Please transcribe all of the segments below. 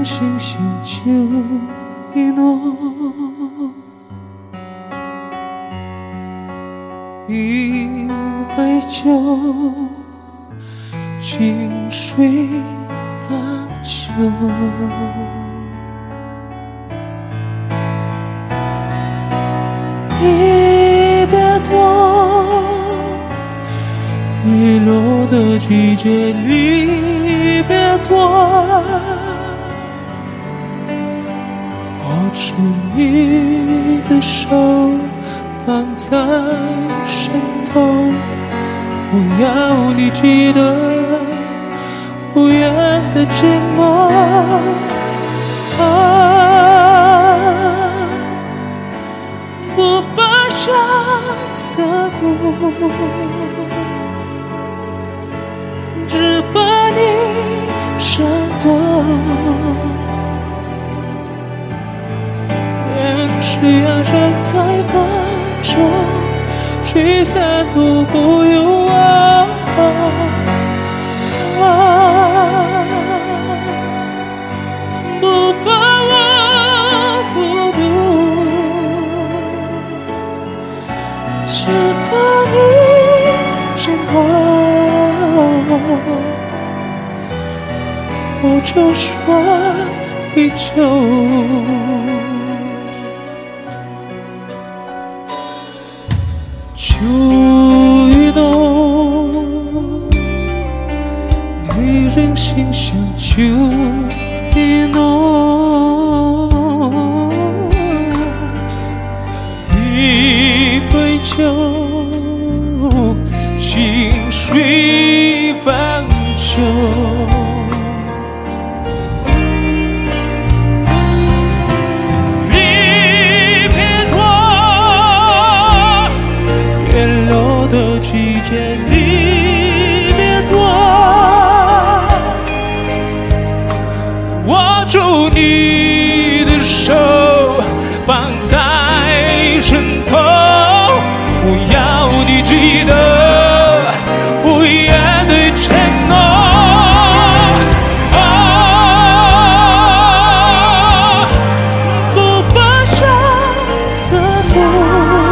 星星就一诺，一杯酒，静水泛舟。离别多，日落的季节，离别多。握住你的手，放在身头，我要你记得无言的承诺。不把相思顾，只把你闪躲。人是压着在风中，聚散都不由我。不把我孤独，只把你沉默。我就说依旧。秋意浓，女人心像秋意浓。一杯酒，清水泛舟。的季节，离别多，握住你的手，放在身头，我要你记得无言的承诺。不把相思顾，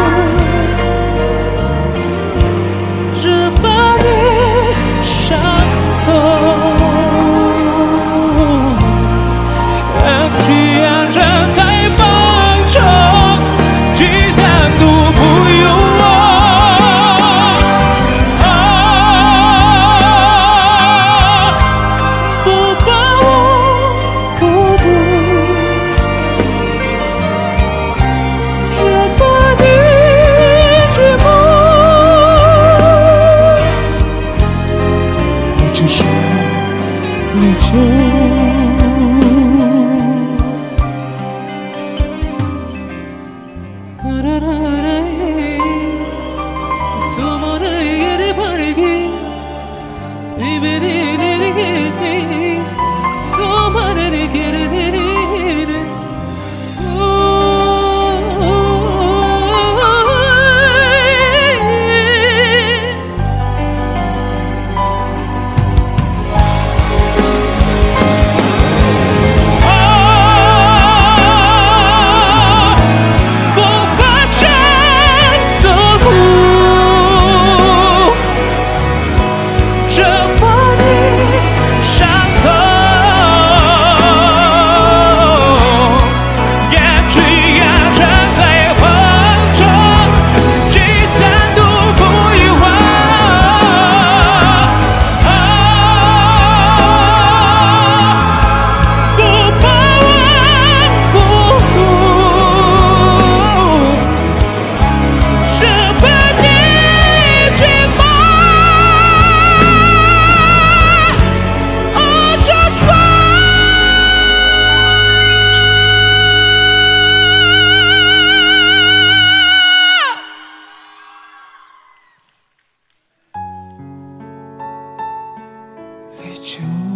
依旧。就